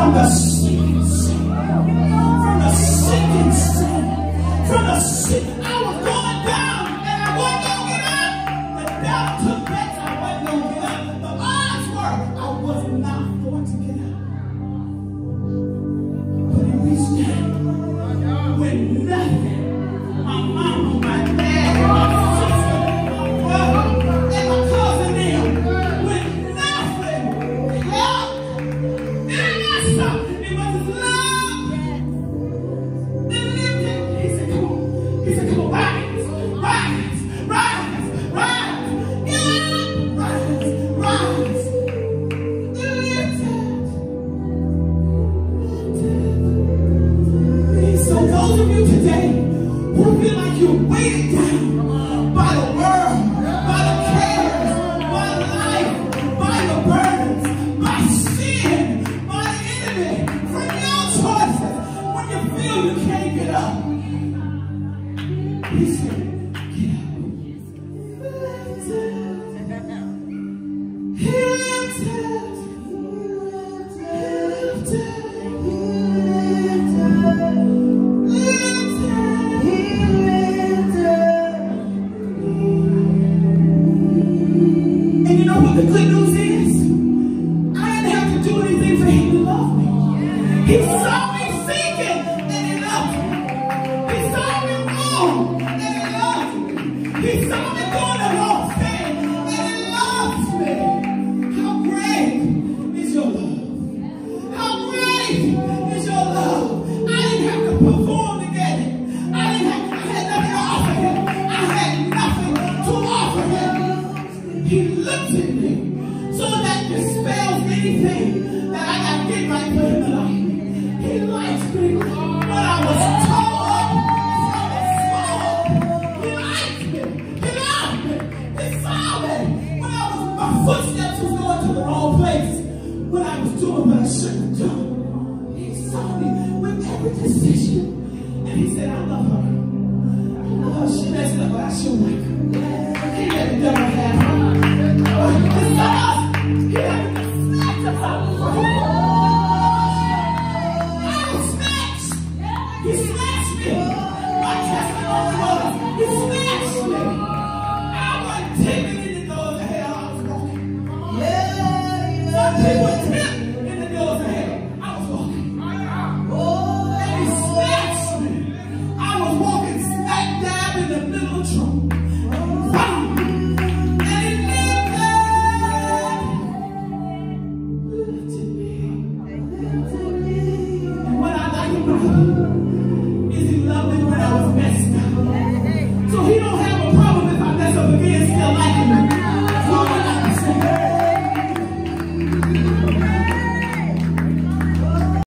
from the sinking sand, from the sinking sand, from the sinking. I was going down and I wasn't going to get up. The devil took that, I wasn't going to get up. The odds were I was not going to get up. But he reached down with nothing. My mama, my dad, my sister, my brother, and my cousin them, with nothing, help, and I got something. It was his love that lived in. He said, come on. He said, come on, rise, rise, rise, rise, get up, rise, rise. So those of you today who feel like you're weighted down by the world, by the cares, by life, by the burdens, by sin, by the enemy, from your choices, when you feel you can't get up, he said, get up. And you know what the good news is? I didn't have to do anything for him to love me. He saw me seeking and he loved me. He saw me wrong and he loved me. He saw me doing the wrong thing and he loves me. How great is your love? How great is your love? I didn't have to perform to get it. I had nothing to offer him. I had nothing to offer him. He looked at me so that dispels anything that I got to get right for him to like me. He likes me when I was tore up from the floor. He liked me. He loved me. He saw me when my footsteps was going to the wrong place, when I was doing what I shouldn't have done. He saw me with every decision, and he said, I love her. I love her. She messed up, but I should like her. He let the devil have